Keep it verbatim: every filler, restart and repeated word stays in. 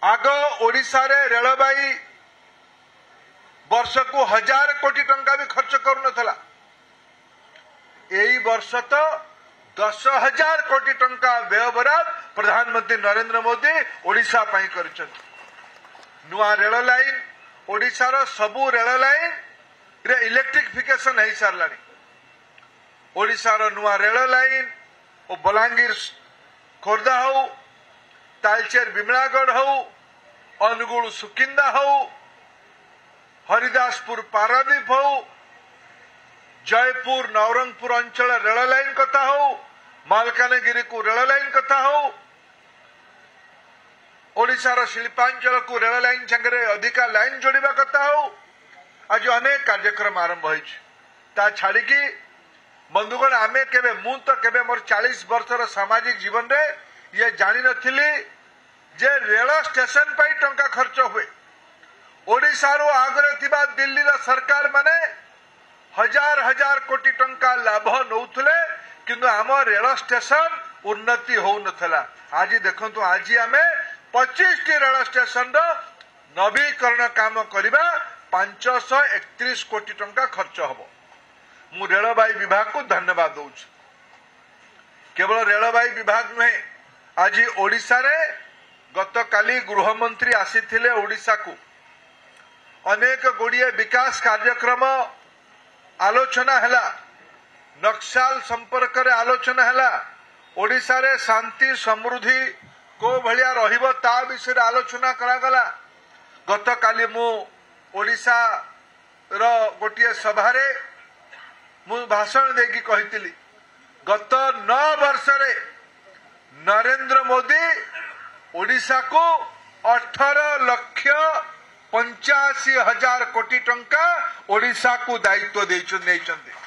आग ओडिशा रे रेलबाई वर्ष को हजार कोटी टंका भी खर्च करुनथला। एई वर्ष तो दस हजार कोटी टंका व्यय बराद प्रधानमंत्री नरेंद्र मोदी ओडिशा पाई करिसथि। नुआ रेल लाइन ओडिशार सबु रेल लाइन रे इलेक्ट्रिफिकेशन है सारलानी। ओडिशार नुआ रेल लाइन और बलांगीर खोर्धा हो, तालचेर बिमलागढ़ हो, अनुगुल सुकिंदा हो, हरिदासपुर पारादीप हो, जयपुर नवरंगपुर अंचल रेल लाइन कथा हो, मालकानगिरी को रेल लाइन कथा हो, ओडिशार शिल्पांचल को रेल लाइन संगे अधिका लाइन जोड़िबा कथा हो। आज अनेक कार्यक्रम आरंभ होता छाड़ी बंधुगण आमे केबे मु तो केबे मोर चालीस वर्षर सामाजिक जीवन रे ये जानी नथिली जे रेल स्टेशन पर टंका खर्च हुए। ओडिशा रो आगरे थिबा दिल्ली रा सरकार माने हजार हजार कोटी टंका लाभ नौथले किंतु आम रेल स्टेशन उन्नति हो नथला। आज देखंतु आज आमे पच्चीस टी रेल स्टेशन रो नवीकरण काम करिबा पांच सौ एकतीस कोटी टंका खर्च हबो। मु रेलबाई विभाग को धन्यवाद दूच। केवल रेलबाई विभाग नुहे, आज ओडिशा रे गत काली गृहमंत्री आसीथिले ओडिशा को अनेक गुड़िए विकास कार्यक्रम आलोचना हैला, नक्सल संपर्क रे आलोचना हैला, ओडिशा रे शांति समृद्धि को भलिया रहिबो ता विषय आलोचना करागला। गत काली मु ओडिशा रो गोटिए सभारे मु भाषण देकी कहितिली गत नौ वर्ष रे नरेंद्र मोदी ओडिशा को अठारह लक्ष पंचाशी हजार कोटी टंका ओडिशा को दायित्व देइछन।